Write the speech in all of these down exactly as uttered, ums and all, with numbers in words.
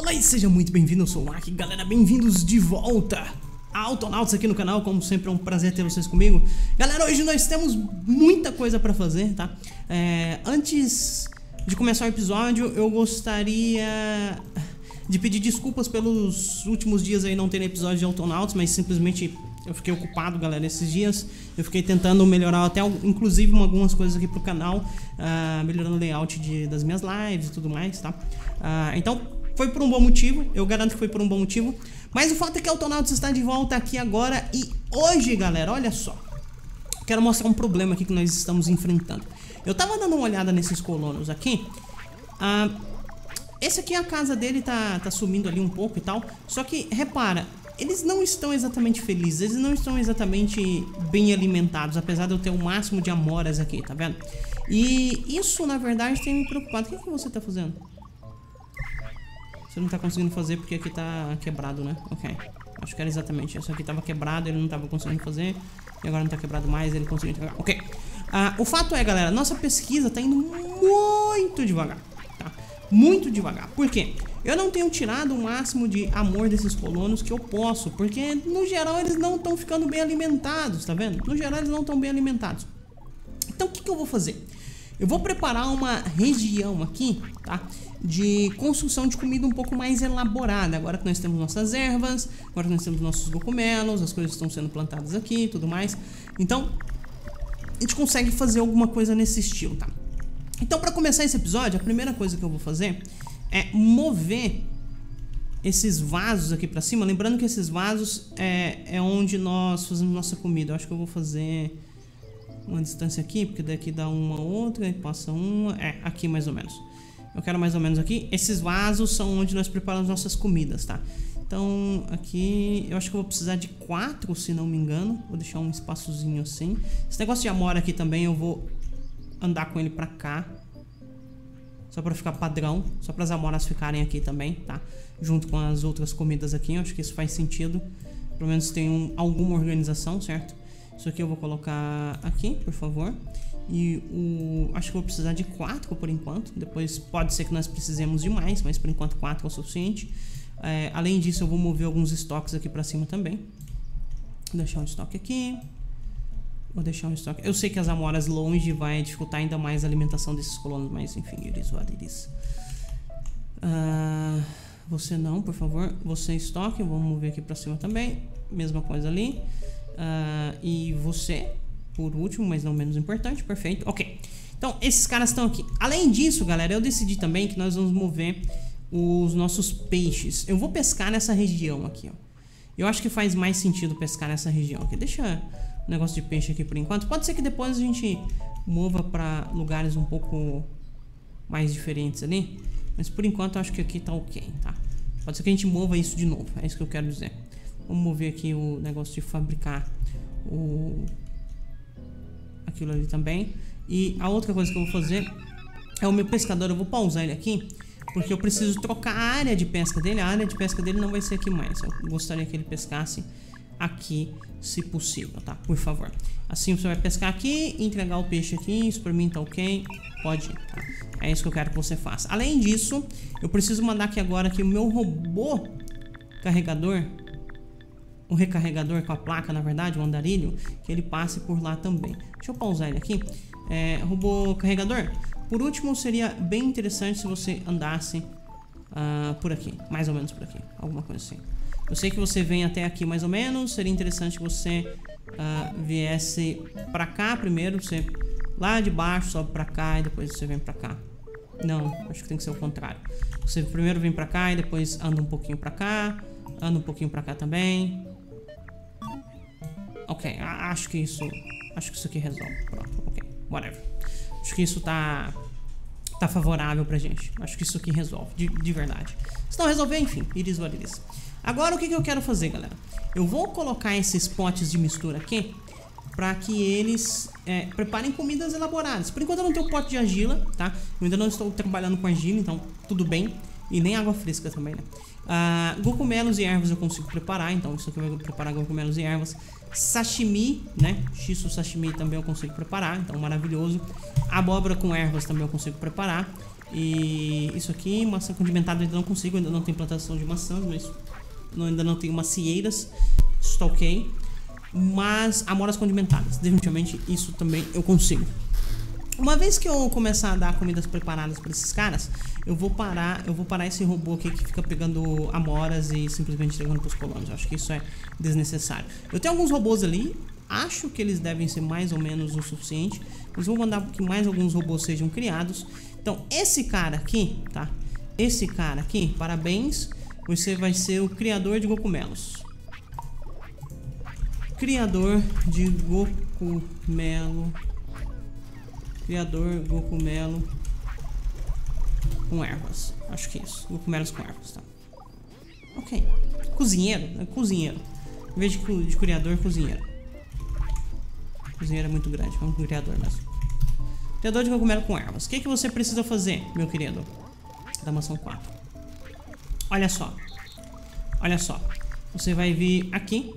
Fala aí, seja muito bem-vindo, eu sou o Mark, galera, bem-vindos de volta a Autonautas aqui no canal, como sempre é um prazer ter vocês comigo. Galera, hoje nós temos muita coisa pra fazer, tá? É, antes de começar o episódio, eu gostaria de pedir desculpas pelos últimos dias aí não ter episódio de Autonautas, mas simplesmente eu fiquei ocupado, galera, esses dias. Eu fiquei tentando melhorar até, inclusive, algumas coisas aqui pro canal, uh, melhorando o layout de, das minhas lives e tudo mais, tá? Uh, então, foi por um bom motivo, eu garanto que foi por um bom motivo. Mas o fato é que a Autonautas está de volta aqui agora e hoje, galera, olha só. Quero mostrar um problema aqui que nós estamos enfrentando. Eu tava dando uma olhada nesses colonos aqui. Uh, esse aqui, a casa dele tá, tá sumindo ali um pouco e tal. Só que, repara, eles não estão exatamente felizes, eles não estão exatamente bem alimentados, apesar de eu ter o máximo de amoras aqui, tá vendo? E isso, na verdade, tem me preocupado. O que, que você tá fazendo? Você não tá conseguindo fazer porque aqui tá quebrado, né? Ok. Acho que era exatamente isso. Aqui tava quebrado, ele não tava conseguindo fazer. E agora não tá quebrado mais, ele conseguiu entregar. Ok. Ah, o fato é, galera, nossa pesquisa tá indo muito devagar, tá? Muito devagar. Por quê? Eu não tenho tirado o máximo de amor desses colonos que eu posso. Porque, no geral, eles não estão ficando bem alimentados, tá vendo? No geral, eles não estão bem alimentados. Então, o que que eu vou fazer? Eu vou preparar uma região aqui, tá? De construção de comida um pouco mais elaborada. Agora que nós temos nossas ervas, agora que nós temos nossos cogumelos, as coisas estão sendo plantadas aqui e tudo mais. Então, a gente consegue fazer alguma coisa nesse estilo, tá? Então, para começar esse episódio, a primeira coisa que eu vou fazer é mover esses vasos aqui pra cima. Lembrando que esses vasos é, é onde nós fazemos nossa comida. Eu acho que eu vou fazer uma distância aqui, porque daqui dá uma outra e passa uma. É, aqui mais ou menos. Eu quero mais ou menos aqui. Esses vasos são onde nós preparamos nossas comidas, tá? Então, aqui eu acho que eu vou precisar de quatro, se não me engano. Vou deixar um espaçozinho assim. Esse negócio de amora aqui também eu vou andar com ele pra cá, só pra ficar padrão, só para as amoras ficarem aqui também, tá? Junto com as outras comidas aqui, eu acho que isso faz sentido. Pelo menos tem um, alguma organização, certo? Isso aqui eu vou colocar aqui, por favor. E o... acho que eu vou precisar de quatro por enquanto. Depois pode ser que nós precisemos de mais, mas por enquanto quatro é o suficiente. É, além disso, eu vou mover alguns estoques aqui pra cima também. Vou deixar um estoque aqui. Vou deixar um estoque. Eu sei que as amoras longe vai dificultar ainda mais a alimentação desses colonos, mas enfim, eles what it is. Uh, você não, por favor. Você estoque, vamos mover aqui pra cima também. Mesma coisa ali. Uh, e você, por último, mas não menos importante, perfeito. Ok. Então, esses caras estão aqui. Além disso, galera, eu decidi também que nós vamos mover os nossos peixes. Eu vou pescar nessa região aqui, ó. Eu acho que faz mais sentido pescar nessa região aqui. Deixa o negócio de peixe aqui por enquanto. Pode ser que depois a gente mova para lugares um pouco mais diferentes ali, mas por enquanto eu acho que aqui tá ok, tá? Pode ser que a gente mova isso de novo, é isso que eu quero dizer. Vamos mover aqui o negócio de fabricar o... aquilo ali também. E a outra coisa que eu vou fazer é o meu pescador. Eu vou pausar ele aqui, porque eu preciso trocar a área de pesca dele. A área de pesca dele não vai ser aqui mais. Eu gostaria que ele pescasse aqui, se possível, tá? Por favor. Assim você vai pescar aqui, entregar o peixe aqui. Isso pra mim tá ok. Pode ir, tá? É isso que eu quero que você faça. Além disso, eu preciso mandar aqui agora que o meu robô carregador, o recarregador com a placa, na verdade, o andarilho, que ele passe por lá também. Deixa eu pausar ele aqui. É, robô carregador, por último, seria bem interessante se você andasse uh, por aqui, mais ou menos por aqui, alguma coisa assim. Eu sei que você vem até aqui mais ou menos, seria interessante que você uh, viesse pra cá primeiro, você lá de baixo sobe pra cá e depois você vem pra cá. Não, acho que tem que ser o contrário. Você primeiro vem pra cá e depois anda um pouquinho pra cá, anda um pouquinho pra cá também. Ok, acho que isso, acho que isso aqui resolve. Pronto, ok, whatever. Acho que isso tá, tá favorável pra gente. Acho que isso aqui resolve, de, de verdade. Se não resolver, enfim, it is what it is. Agora o que, que eu quero fazer, galera? Eu vou colocar esses potes de mistura aqui pra que eles é, preparem comidas elaboradas. Por enquanto eu não tenho pote de argila, tá? Eu ainda não estou trabalhando com argila, então tudo bem. E nem água fresca também, né? Uh, cogumelos e ervas eu consigo preparar, então isso aqui eu vou preparar cogumelos e ervas. Sashimi, né? Shiso sashimi também eu consigo preparar, então maravilhoso. Abóbora com ervas também eu consigo preparar. E isso aqui, maçã condimentada ainda não consigo, ainda não tenho plantação de maçãs, mas não, ainda não tenho macieiras. Isso tá ok. Mas amoras condimentadas, definitivamente isso também eu consigo. Uma vez que eu começar a dar comidas preparadas para esses caras, eu vou parar, eu vou parar esse robô aqui que fica pegando amoras e simplesmente entregando pros colonos. Eu acho que isso é desnecessário. Eu tenho alguns robôs ali, acho que eles devem ser mais ou menos o suficiente, mas vou mandar que mais alguns robôs sejam criados. Então, esse cara aqui, tá? Esse cara aqui, parabéns, você vai ser o criador de Gokumelos. Criador de Gokumelo. Criador Gokumelo com ervas. Acho que é isso. Gokumelos com ervas, tá? Ok. Cozinheiro, né? Cozinheiro. Em vez de, de criador, cozinheiro. Cozinheiro é muito grande. Vamos com criador mesmo. Criador de Gokumelo com ervas. O que, que você precisa fazer, meu querido? Da maçã quatro. Olha só. Olha só. Você vai vir aqui.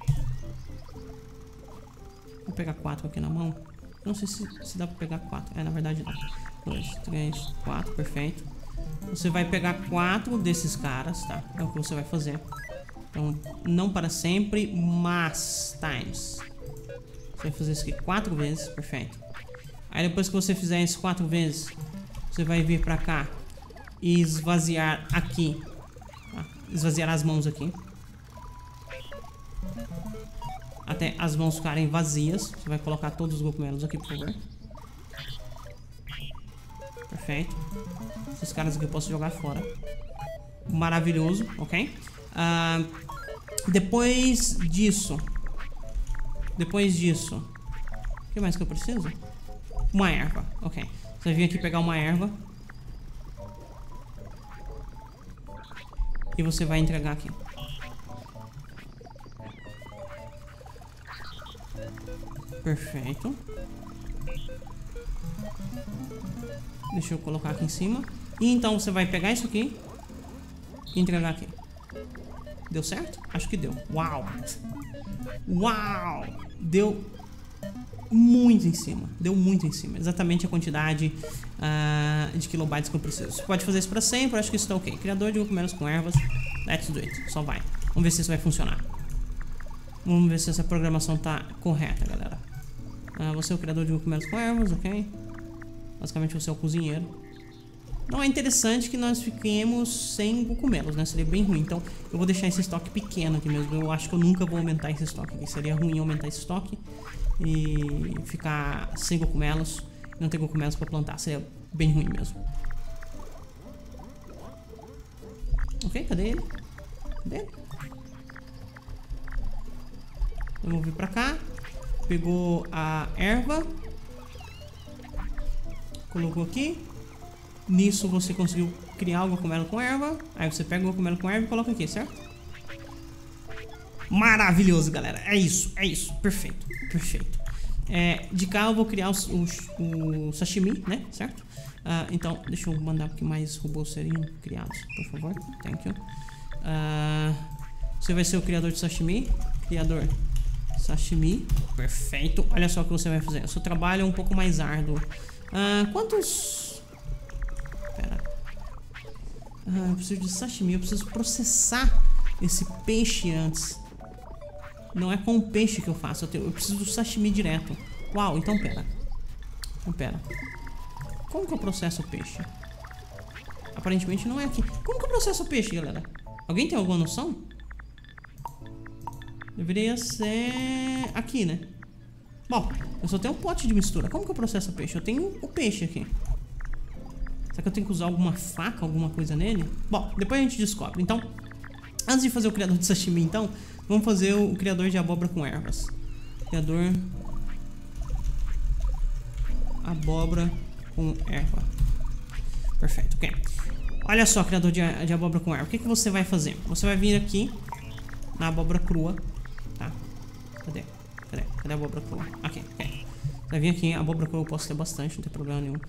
Vou pegar quatro aqui na mão. Não sei se, se dá pra pegar quatro. É, na verdade dá. dois, três, quatro, perfeito. Você vai pegar quatro desses caras, tá? É o que você vai fazer. Então, não para sempre, mas times. Você vai fazer isso aqui quatro vezes, perfeito. Aí depois que você fizer isso quatro vezes, você vai vir pra cá e esvaziar aqui, tá? Esvaziar as mãos aqui. Até as mãos ficarem vazias. Você vai colocar todos os Gokumelos aqui, por favor. Perfeito. Esses caras aqui eu posso jogar fora. Maravilhoso, ok? Uh, depois disso. Depois disso. O que mais que eu preciso? Uma erva, ok. Você vai vir aqui pegar uma erva. E você vai entregar aqui. Perfeito. Deixa eu colocar aqui em cima. E então você vai pegar isso aqui e entregar aqui. Deu certo? Acho que deu. Uau! Uau! Deu muito em cima. Deu muito em cima. Exatamente a quantidade uh, de kilobytes que eu preciso. Você pode fazer isso pra sempre. Acho que isso tá ok. Criador de Gokumelos com ervas. Let's do it. Só vai. Vamos ver se isso vai funcionar. Vamos ver se essa programação tá correta, galera. Uh, você é o criador de Gokumelos com ervas, ok? Basicamente você é o cozinheiro. Não é interessante que nós fiquemos sem Gokumelos, né? Seria bem ruim. Então eu vou deixar esse estoque pequeno aqui mesmo. Eu acho que eu nunca vou aumentar esse estoque aqui. Seria ruim aumentar esse estoque e ficar sem Gokumelos. Não ter Gokumelos pra plantar. Seria bem ruim mesmo. Ok, cadê ele? Cadê ele? Vamos vir pra cá. Pegou a erva. Colocou aqui. Nisso você conseguiu criar o Gokumelo com erva. Aí você pega o Gokumelo com erva e coloca aqui, certo? Maravilhoso, galera. É isso, é isso. Perfeito, perfeito. É, de cá eu vou criar os, os, o sashimi, né? Certo? Uh, então, deixa eu mandar que mais robôs seriam criados, por favor. Thank you. Uh, você vai ser o criador de sashimi. Criador sashimi. Perfeito. Olha só o que você vai fazer. O seu trabalho é um pouco mais árduo. Uh, quantos... Pera. Ah, eu preciso de sashimi. Eu preciso processar esse peixe antes. Não é com o peixe que eu faço. Eu, tenho, eu preciso do sashimi direto. Uau, então pera. Então pera. Como que eu processo o peixe? Aparentemente não é aqui. Como que eu processo o peixe, galera? Alguém tem alguma noção? Deveria ser aqui, né? Bom, eu só tenho um pote de mistura. Como que eu processo o peixe? Eu tenho o peixe aqui. Será que eu tenho que usar alguma faca, alguma coisa nele? Bom, depois a gente descobre. Então, antes de fazer o criador de sashimi, então, vamos fazer o criador de abóbora com ervas. Criador... abóbora com erva. Perfeito, ok. Olha só, criador de, de abóbora com erva. O que, que você vai fazer? Você vai vir aqui na abóbora crua. Tá? Cadê? Cadê? Cadê a abóbora crua? Aqui, ok. Você vai vir aqui. A abóbora crua eu posso ter bastante, não tem problema nenhum.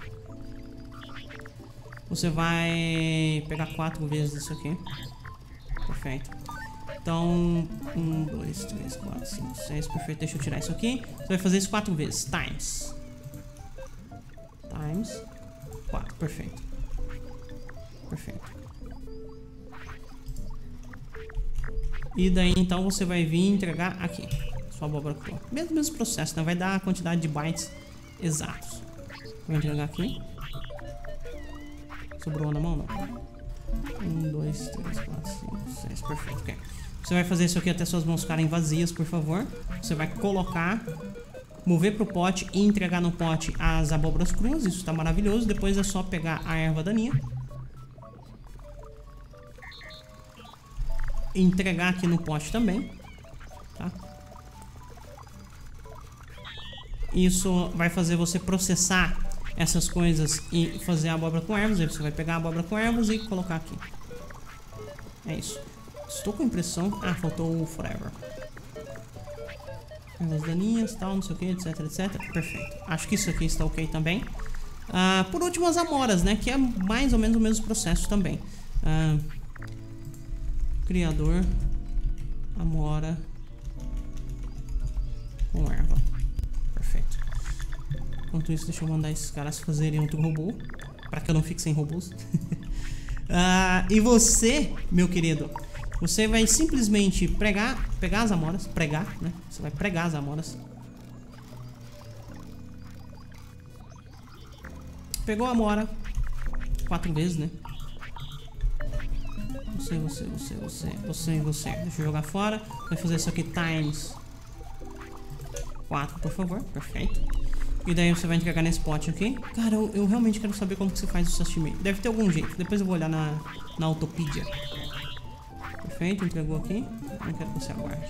Você vai pegar quatro vezes isso aqui. Perfeito. Então, um, dois, três, quatro, cinco, seis. Perfeito. Deixa eu tirar isso aqui. Você vai fazer isso quatro vezes. Times. Times. quatro. Perfeito. Perfeito. E daí então você vai vir entregar aqui sua abóbora crua. Mesmo, mesmo processo, né? Vai dar a quantidade de bytes exatos. Vou entregar aqui. Sobrou na mão, não? Um, dois, três, quatro, cinco, seis. Perfeito, ok. Você vai fazer isso aqui até suas mãos ficarem vazias, por favor. Você vai colocar, mover pro pote e entregar no pote as abóboras cruas. Isso tá maravilhoso. Depois é só pegar a erva daninha, entregar aqui no pote também, tá? Isso vai fazer você processar essas coisas e fazer a abóbora com ervas. Aí você vai pegar a abóbora com ervas e colocar aqui. É isso. Estou com a impressão... Ah, faltou o forever. Ervas daninhas, tal, não sei o que, etc, etcétera. Perfeito. Acho que isso aqui está ok também. Ah, por último, as amoras, né? Que é mais ou menos o mesmo processo também. Ah, criador, amora com erva. Perfeito. Enquanto isso, deixa eu mandar esses caras fazerem outro robô, para que eu não fique sem robôs. ah, e você, meu querido, você vai simplesmente pregar, pegar as amoras, pregar, né? Você vai pregar as amoras. Pegou a amora quatro vezes, né? Você, você, você, você, você e você. Deixa eu jogar fora. Vai fazer isso aqui times quatro, por favor. Perfeito. E daí você vai entregar nesse pote aqui. Cara, eu, eu realmente quero saber como que se faz o sashimi. Deve ter algum jeito. Depois eu vou olhar na, na Autopedia. Perfeito, entregou aqui. Não quero que você aguarde.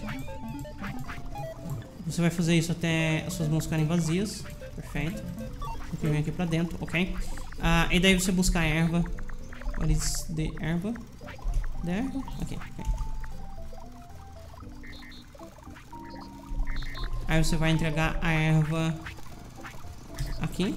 Você vai fazer isso até as suas mãos ficarem vazias. Perfeito. Aqui vem aqui pra dentro, ok? Ah, e daí você busca a erva. What is the erva? The erva? Ok, ok. Aí você vai entregar a erva aqui.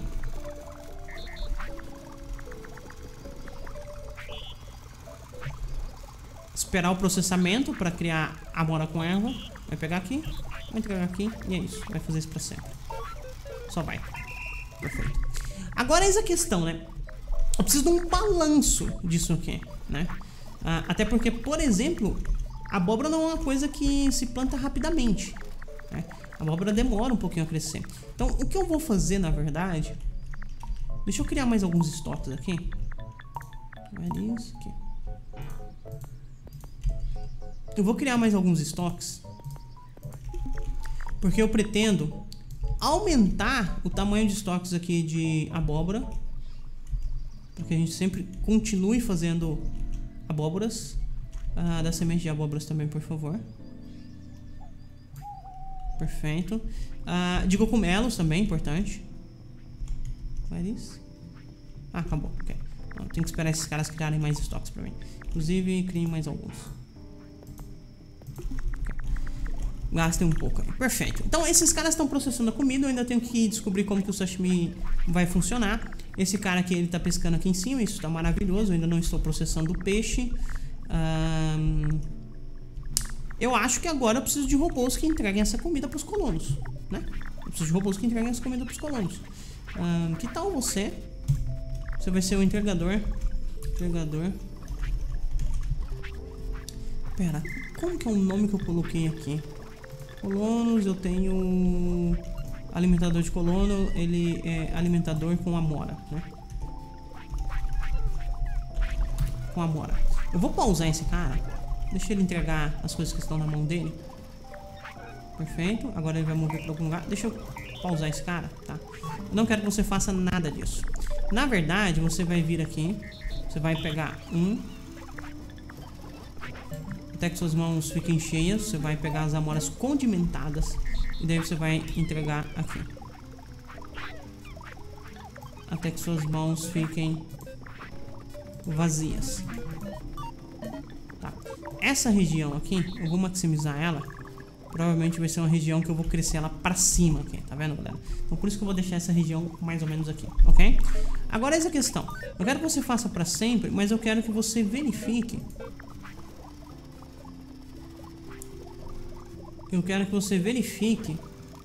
Esperar o processamento para criar a amora com erva. Vai pegar aqui, vai entregar aqui e é isso. Vai fazer isso para sempre. Só vai. Perfeito. Agora eis a questão, né? Eu preciso de um balanço disso aqui, né? Ah, até porque, por exemplo, a abóbora não é uma coisa que se planta rapidamente, né? A abóbora demora um pouquinho a crescer. Então, o que eu vou fazer, na verdade... Deixa eu criar mais alguns estoques aqui. Olha isso aqui. Eu vou criar mais alguns estoques, porque eu pretendo aumentar o tamanho de estoques aqui de abóbora, para que a gente sempre continue fazendo abóboras. Ah, da semente de abóboras também, por favor. Perfeito. Ah, de cogumelos também, importante. Faz isso. Ah, acabou. Ok. Então, tem que esperar esses caras criarem mais estoques pra mim. Inclusive, criem mais alguns. Okay. Gastem um pouco aí. Perfeito. Então, esses caras estão processando a comida. Eu ainda tenho que descobrir como que o sashimi vai funcionar. Esse cara aqui, ele tá pescando aqui em cima. Isso tá maravilhoso. Eu ainda não estou processando o peixe. Um... Eu acho que agora eu preciso de robôs que entreguem essa comida para os colonos, né? Eu preciso de robôs que entreguem essa comida para os colonos. Um, que tal você? Você vai ser o entregador. Entregador. Pera, como que é o nome que eu coloquei aqui? Colonos, eu tenho... Alimentador de colono, ele é alimentador com amora, né? Com amora. Eu vou pausar esse cara. Deixa ele entregar as coisas que estão na mão dele. Perfeito. Agora ele vai mover para algum lugar. Deixa eu pausar esse cara, tá? Eu não quero que você faça nada disso. Na verdade, você vai vir aqui. Você vai pegar um. Até que suas mãos fiquem cheias. Você vai pegar as amoras condimentadas. E daí você vai entregar aqui. Até que suas mãos fiquem vazias. Tá. Essa região aqui, eu vou maximizar ela. Provavelmente vai ser uma região que eu vou crescer ela pra cima aqui, tá vendo, galera? Então por isso que eu vou deixar essa região mais ou menos aqui, ok? Agora essa questão. Eu quero que você faça pra sempre, mas eu quero que você verifique. Eu quero que você verifique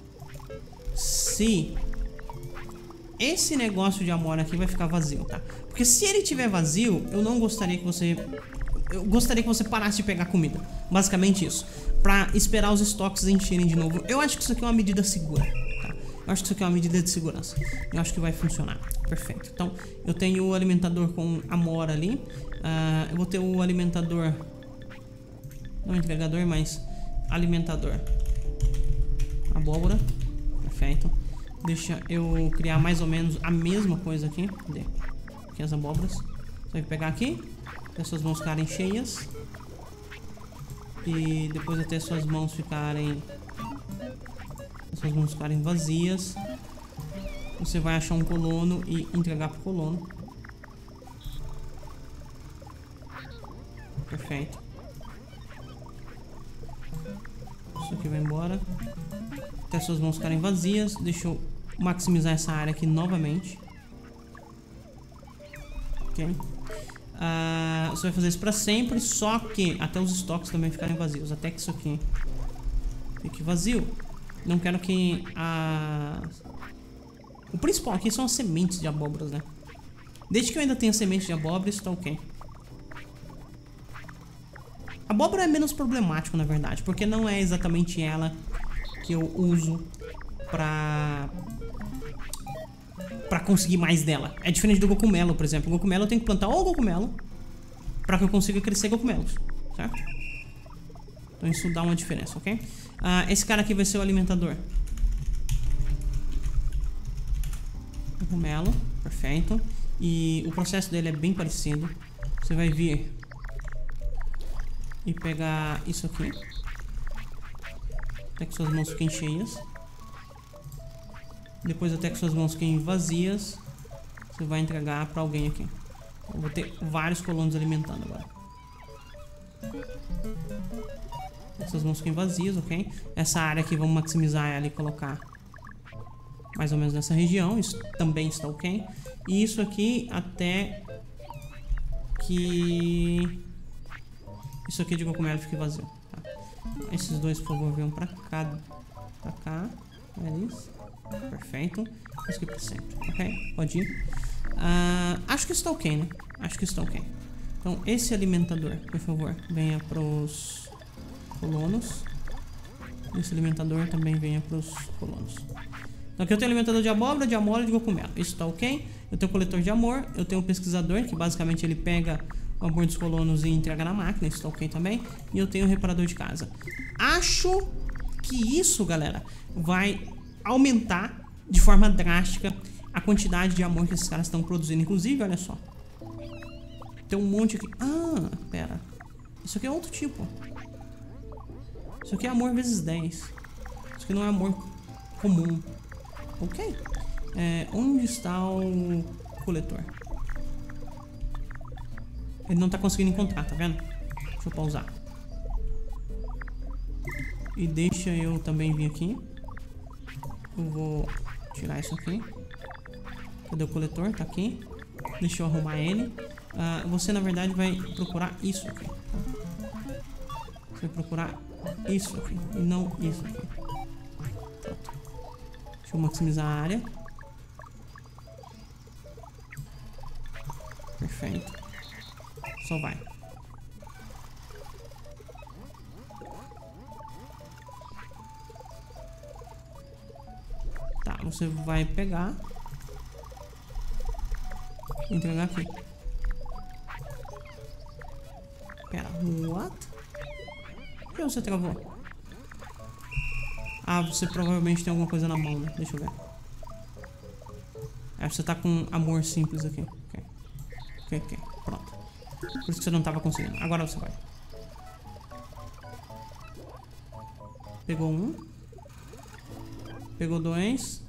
se esse negócio de amora aqui vai ficar vazio, tá? Porque Porque se ele tiver vazio, eu não gostaria que você... Eu gostaria que você parasse de pegar comida. Basicamente isso. Pra esperar os estoques encherem de novo. Eu acho que isso aqui é uma medida segura, tá? Eu acho que isso aqui é uma medida de segurança. Eu acho que vai funcionar. Perfeito. Então, eu tenho o alimentador com amora ali. Uh, eu vou ter o alimentador... Não entregador, mas alimentador. Abóbora. Perfeito. Deixa eu criar mais ou menos a mesma coisa aqui. Cadê? Aqui as abóboras. Você vai pegar aqui. As suas mãos ficarem cheias. E depois até suas mãos ficarem... As suas mãos ficarem vazias. Você vai achar um colono e entregar pro colono. Perfeito. Isso aqui vai embora. Até suas mãos ficarem vazias. Deixa eu maximizar essa área aqui novamente. Ok. Uh, você vai fazer isso pra sempre. Só que até os estoques também ficarem vazios. Até que isso aqui fique vazio. Não quero que a... O principal aqui são as sementes de abóboras, né? Desde que eu ainda tenha sementes de abóbora, isso tá ok. A abóbora é menos problemático, na verdade, porque não é exatamente ela que eu uso pra... pra conseguir mais dela. É diferente do cogumelo, por exemplo. O cogumelo eu tenho que plantar o cogumelo pra que eu consiga crescer cogumelos, certo? Então isso dá uma diferença, ok? Uh, esse cara aqui vai ser o alimentador. Cogumelo, perfeito. E o processo dele é bem parecido. Você vai vir e pegar isso aqui até que suas mãos fiquem cheias. Depois até que suas mãos fiquem vazias, você vai entregar pra alguém aqui. Eu vou ter vários colonos alimentando agora. Essas mãos fiquem vazias, ok? Essa área aqui vamos maximizar ela e colocar mais ou menos nessa região. Isso também está ok. E isso aqui até que isso aqui de cogumelo fique vazio, tá? Esses dois, por favor, venham pra cá. Pra cá. É isso. Perfeito. Isso aqui pra sempre, ok? Pode ir. Uh, acho que está ok, né? Acho que está ok. Então, esse alimentador, por favor, venha pros colonos. Esse alimentador também venha pros colonos. Então, aqui eu tenho alimentador de abóbora, de amora e de cogumelo. Isso está ok. Eu tenho coletor de amor. Eu tenho um pesquisador, que basicamente ele pega o amor dos colonos e entrega na máquina. Isso está ok também. E eu tenho o reparador de casa. Acho que isso, galera, vai aumentar de forma drástica a quantidade de amor que esses caras estão produzindo. Inclusive, olha só, tem um monte aqui. Ah, pera. Isso aqui é outro tipo. Isso aqui é amor vezes dez. Isso aqui não é amor comum. Ok. É, onde está o coletor? Ele não tá conseguindo encontrar, tá vendo? Deixa eu pausar. E deixa eu também vir aqui. Eu vou tirar isso aqui. Cadê o coletor? Tá aqui. Deixa eu arrumar ele. Uh, você, na verdade, vai procurar isso aqui. Você vai procurar isso aqui. E não isso aqui. Pronto. Deixa eu maximizar a área. Perfeito. Só vai. Tá, você vai pegar e entregar aqui. Pera, what? Por que você travou? Ah, você provavelmente tem alguma coisa na mão, né? Deixa eu ver. É, você tá com amor simples aqui. Ok, ok, ok, pronto. Por isso que você não tava conseguindo. Agora você vai. Pegou um. Pegou dois.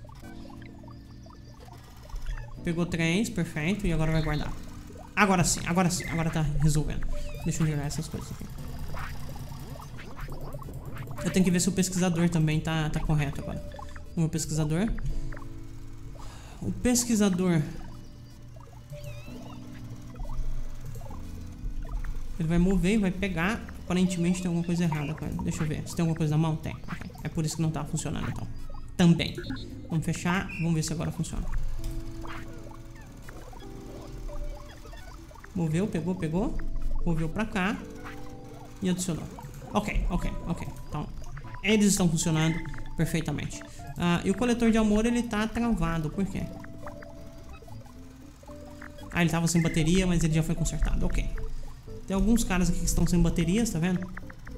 Pegou três, perfeito. E agora vai guardar. Agora sim, agora sim, agora tá resolvendo. Deixa eu jogar essas coisas aqui. Eu tenho que ver se o pesquisador também tá, tá correto agora. O meu pesquisador. O pesquisador. Ele vai mover e vai pegar. Aparentemente tem alguma coisa errada com ele. Deixa eu ver. Se tem alguma coisa na mão? Tem. Okay. É por isso que não tá funcionando então. Também. Vamos fechar. Vamos ver se agora funciona. Moveu, pegou, pegou. Moveu pra cá. E adicionou. Ok, ok, ok. Então, eles estão funcionando perfeitamente. Ah, e o coletor de amor, ele tá travado. Por quê? Ah, ele tava sem bateria, mas ele já foi consertado. Ok. Tem alguns caras aqui que estão sem baterias, tá vendo?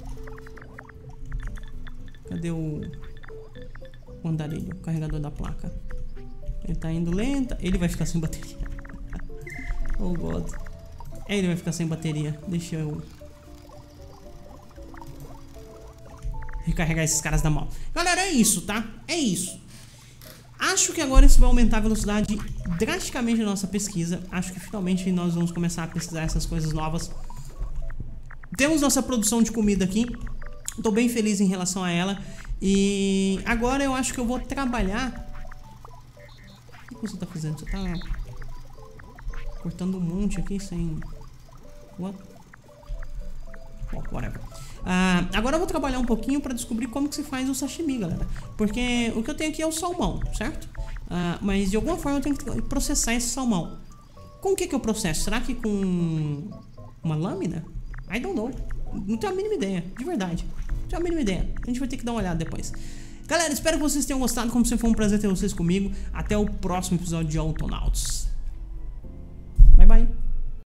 Cadê o... o andarilho, o carregador da placa? Ele tá indo lenta. Ele vai ficar sem bateria. Oh, God. Ele vai ficar sem bateria. Deixa eu... recarregar esses caras da mão. Galera, é isso, tá? É isso. Acho que agora isso vai aumentar a velocidade drasticamente da nossa pesquisa. Acho que finalmente nós vamos começar a pesquisar essas coisas novas. Temos nossa produção de comida aqui. Tô bem feliz em relação a ela. E agora eu acho que eu vou trabalhar. O que você tá fazendo? Você tá cortando um monte aqui sem... What? Bom, whatever. Ah, agora eu vou trabalhar um pouquinho para descobrir como que se faz o sashimi, galera. Porque o que eu tenho aqui é o salmão, certo? Ah, mas de alguma forma eu tenho que processar esse salmão. Com o que que eu processo? Será que com uma lâmina? I don't know. Não tenho a mínima ideia, de verdade. Não tenho a mínima ideia. A gente vai ter que dar uma olhada depois. Galera, espero que vocês tenham gostado. Como sempre, foi um prazer ter vocês comigo. Até o próximo episódio de Autonauts. Bye, bye.